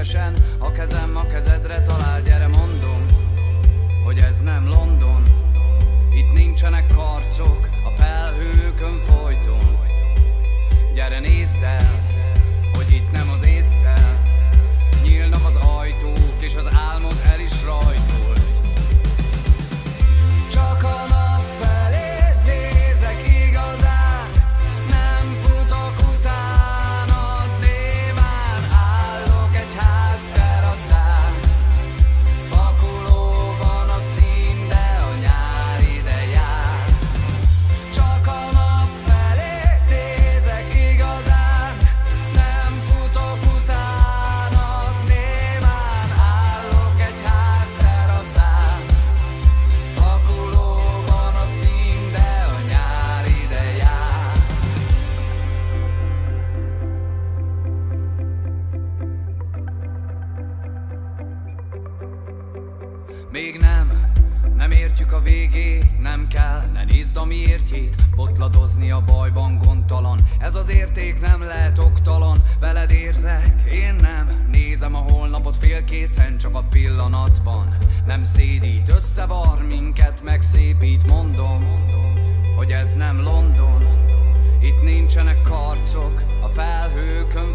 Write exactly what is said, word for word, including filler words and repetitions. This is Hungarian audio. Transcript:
közösen. A kezem a kezedre talál, gyere mondom, hogy ez nem London. Itt nincsenek karcok a felhőkön folyton. Gyere nézd el, hogy itt nem az ésszel nyílnak az ajtók, és az álmod el is rajtolt. Csak a nap felé nézek igazán, nem futok utánad némán. Állok egy ház teraszán, fakulóban a szín, de a nyár ide jár. Csak a nap felé nézek igazán, nem futok utánad némán. Állok egy ház teraszán, fakulóban a szín, de a nyár ide jár. Még nem, nem értjük a végét, nem kell, ne nézd a miértjét. Botladozni a bajban gondtalan, ez az érték nem lehet oktalan. Veled érzek, én nem, nézem a holnapot félkészen, csak a pillanat van. Nem szédít, összevar minket, megszépít, mondom, hogy ez nem London. Itt nincsenek karcok a felhőkön